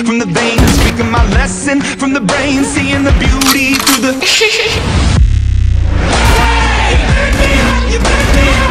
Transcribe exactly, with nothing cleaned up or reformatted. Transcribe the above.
from the veins, speaking my lesson from the brain, seeing the beauty through the. Hey, you make me up, you make me up.